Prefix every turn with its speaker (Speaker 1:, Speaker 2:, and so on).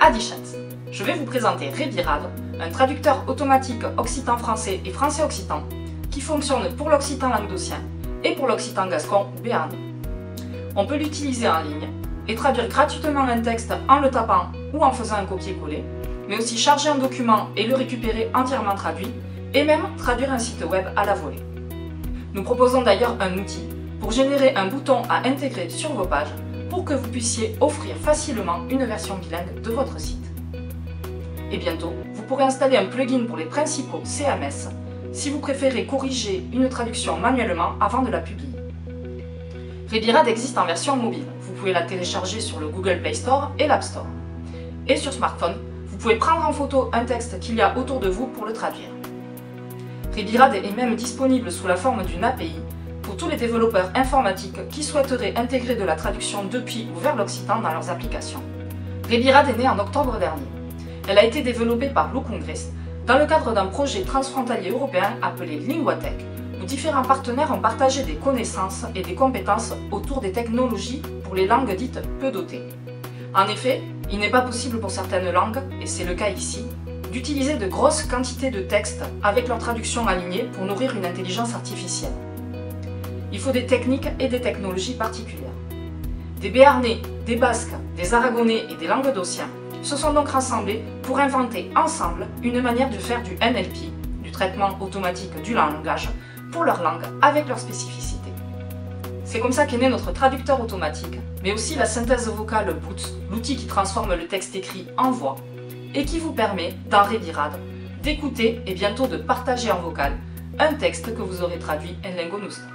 Speaker 1: Adichens. Je vais vous présenter Rebirad, un traducteur automatique occitan-français et français-occitan qui fonctionne pour l'occitan languedocien et pour l'occitan gascon ou béarnais. On peut l'utiliser en ligne et traduire gratuitement un texte en le tapant ou en faisant un copier-coller, mais aussi charger un document et le récupérer entièrement traduit, et même traduire un site web à la volée. Nous proposons d'ailleurs un outil pour générer un bouton à intégrer sur vos pages pour que vous puissiez offrir facilement une version bilingue de votre site. Et bientôt, vous pourrez installer un plugin pour les principaux CMS si vous préférez corriger une traduction manuellement avant de la publier. Rebirad existe en version mobile. Vous pouvez la télécharger sur le Google Play Store et l'App Store. Et sur smartphone, vous pouvez prendre en photo un texte qu'il y a autour de vous pour le traduire. Rebirad est même disponible sous la forme d'une API pour tous les développeurs informatiques qui souhaiteraient intégrer de la traduction depuis ou vers l'occitan dans leurs applications. Rebirad est née en octobre dernier. Elle a été développée par Locongress dans le cadre d'un projet transfrontalier européen appelé Linguatech, où différents partenaires ont partagé des connaissances et des compétences autour des technologies pour les langues dites peu dotées. En effet, il n'est pas possible pour certaines langues, et c'est le cas ici, d'utiliser de grosses quantités de textes avec leur traduction alignée pour nourrir une intelligence artificielle. Il faut des techniques et des technologies particulières. Des Béarnais, des Basques, des Aragonais et des Languedociens se sont donc rassemblés pour inventer ensemble une manière de faire du NLP, du traitement automatique du langage, pour leur langue avec leurs spécificités. C'est comme ça qu'est né notre traducteur automatique, mais aussi la synthèse vocale Boots, l'outil qui transforme le texte écrit en voix et qui vous permet, dans Rebirad, d'écouter et bientôt de partager en vocal un texte que vous aurez traduit en lingue nostra.